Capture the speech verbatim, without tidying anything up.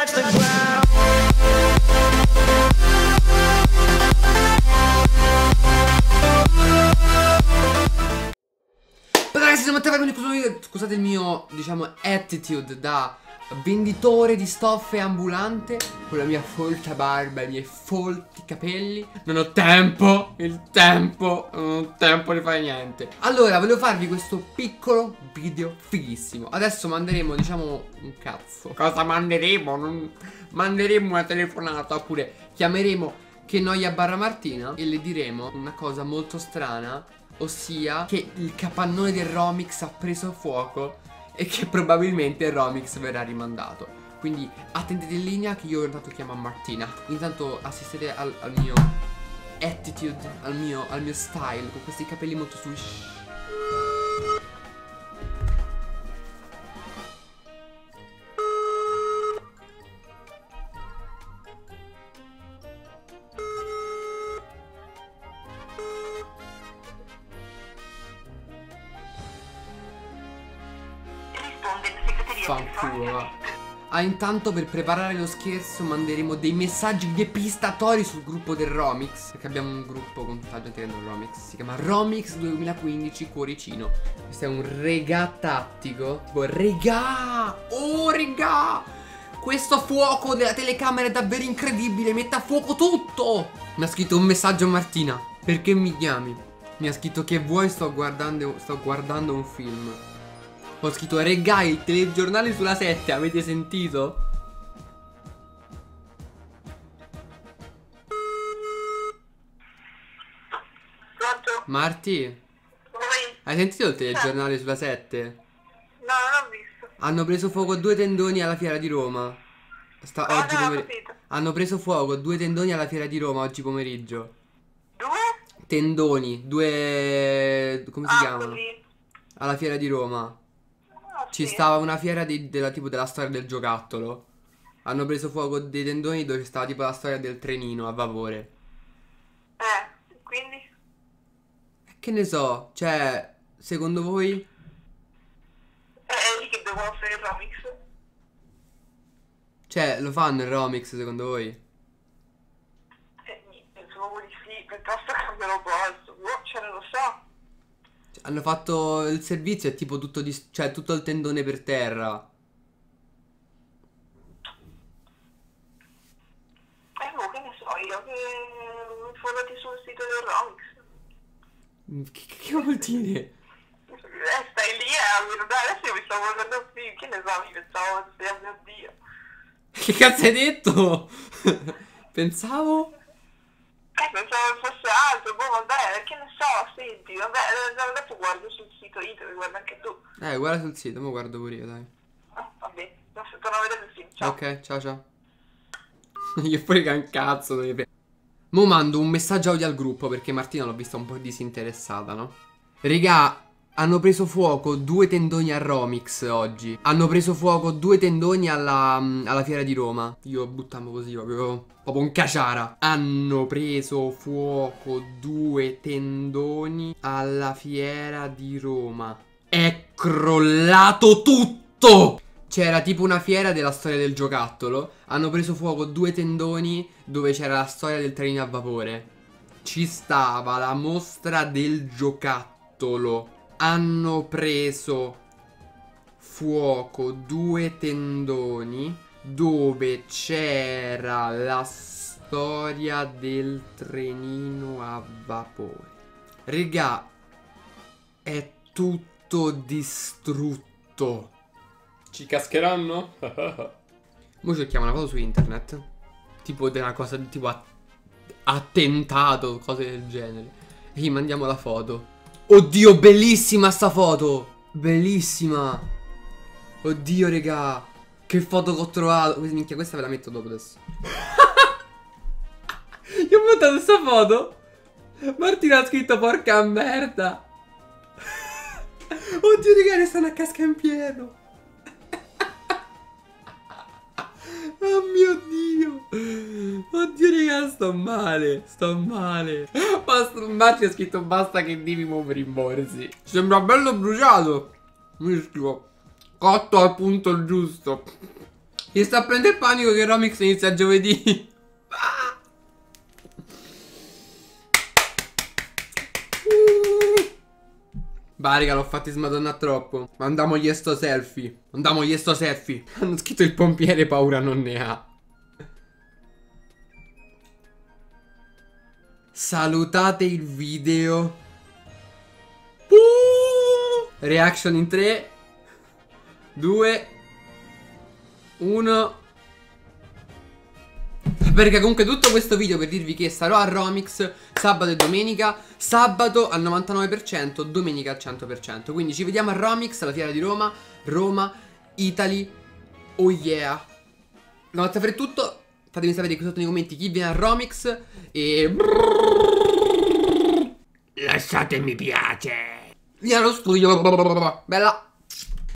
touch the ground. Ragazzi, siamo a questo video. Scusate il mio, diciamo, attitude da venditore di stoffe ambulante, con la mia folta barba e i miei folti capelli. Non ho tempo, il tempo, non ho tempo di fare niente. Allora, volevo farvi questo piccolo video fighissimo. Adesso manderemo, diciamo, un cazzo. Cosa manderemo? Non... Manderemo una telefonata, oppure chiameremo Che Noia barra Martina e le diremo una cosa molto strana, ossia che il capannone del Romix ha preso fuoco e che probabilmente il Romix verrà rimandato. Quindi attendete in linea che io intanto chiamo a Martina. Intanto assistete al, al mio attitude, al mio, al mio style, con questi capelli molto swish. Fanculo, va. Ah, intanto per preparare lo scherzo manderemo dei messaggi depistatori sul gruppo del Romix, perché abbiamo un gruppo con tutta la gente che è nel Romix. Si chiama Romix duemilaquindici Cuoricino. Questo è un regà tattico. Tipo, regà! Oh, regà! Questo fuoco della telecamera è davvero incredibile, mette a fuoco tutto! Mi ha scritto un messaggio a Martina. Perché mi chiami? Mi ha scritto: che vuoi, sto guardando, sto guardando un film. Ho scritto: regà, il telegiornale sulla sette, avete sentito? Pronto? Marti? Oi. Hai sentito il telegiornale sulla sette? No, non ho visto. Hanno preso fuoco due tendoni alla fiera di Roma. Sta Ah, oggi no, ho pomeriggio. capito. Hanno preso fuoco due tendoni alla fiera di Roma oggi pomeriggio. Due? Tendoni, due... come si Ah, chiamano? così. Alla fiera di Roma. Ah, Ci sì. stava una fiera di, della tipo della storia del giocattolo. Hanno preso fuoco dei tendoni dove stava tipo la storia del trenino a vapore. Eh, quindi? Che ne so, cioè, secondo voi? Eh, è lì che devono fare il Romix. Cioè, lo fanno il Romix secondo voi? Eh, niente, pensavo di sì, piuttosto cambiano posto. Boh, cioè, non lo so. Cioè, hanno fatto il servizio, è tipo tutto di, cioè tutto il tendone per terra. Eh, boh, che ne so io, che informati sul sito del Romix. Che, che vuol dire? Eh, stai lì a guardare, adesso io mi stavo guardando il film, che ne so, mi pensavo, sì, oh mio Dio. Che cazzo hai detto? Pensavo. Eh, pensavo fosse altro, boh, vabbè, che ne so, senti, vabbè, adesso guardo sul sito internet, guarda anche tu. Eh, guarda sul sito, mo guardo pure io, dai. Ah, vabbè, adesso torno a vedere il film, ciao. Ok, ciao ciao. Io frega un cazzo deve... Mo mando un messaggio audio al gruppo perché Martina l'ho vista un po' disinteressata, no? Regà, hanno preso fuoco due tendoni a Romix oggi. Hanno preso fuoco due tendoni alla, alla fiera di Roma. Io buttiamo così proprio, proprio un caciara. Hanno preso fuoco due tendoni alla fiera di Roma. È crollato tutto! C'era tipo una fiera della storia del giocattolo. Hanno preso fuoco due tendoni dove c'era la storia del trenino a vapore. Ci stava la mostra del giocattolo. Hanno preso fuoco due tendoni dove c'era la storia del trenino a vapore. Regà, è tutto distrutto. Ci cascheranno? Mo cerchiamo una foto su internet. Tipo della cosa, tipo att attentato, cose del genere. E gli mandiamo la foto. Oddio, bellissima sta foto. Bellissima. Oddio, regà. Che foto che ho trovato. Minchia, questa ve la metto dopo adesso. Io ho montato questa foto. Martina ha scritto porca merda. Oddio, regà, ne stanno a casca in pieno. Oh mio Dio. Oddio, raga, sto male. Sto male. Basta, Marci ha scritto basta che devi muovere i rimborsi. Sembra bello bruciato. Mi scrivo cotto al punto giusto. Gli sta a prendere panico che Romix inizia giovedì. Bah, raga, l'ho fatti smadonnare troppo. Mandamogli sto selfie. Mandamogli sto selfie. Hanno scritto il pompiere, paura non ne ha. Salutate il video. Uh! Reaction in tre due uno. Perché comunque tutto questo video per dirvi che sarò a Romix sabato e domenica. Sabato al novantanove per cento, domenica al cento per cento. Quindi ci vediamo a Romix, alla fiera di Roma. Roma, Italy, oh yeah. Da parte per tutto, fatemi sapere qui sotto nei commenti chi viene a Romix. E lasciate mi piace. Via lo studio. Bella.